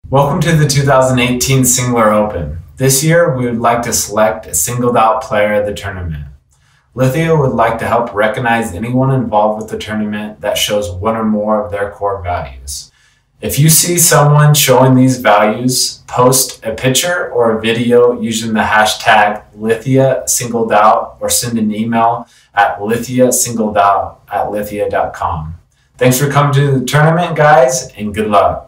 Welcome to the 2018 Singler Open. This year, we would like to select a singled out player of the tournament. Lithia would like to help recognize anyone involved with the tournament that shows one or more of their core values. If you see someone showing these values, post a picture or a video using the hashtag Lithia singled out or send an email at lithiasingledout@lithia.com. Thanks for coming to the tournament, guys, and good luck.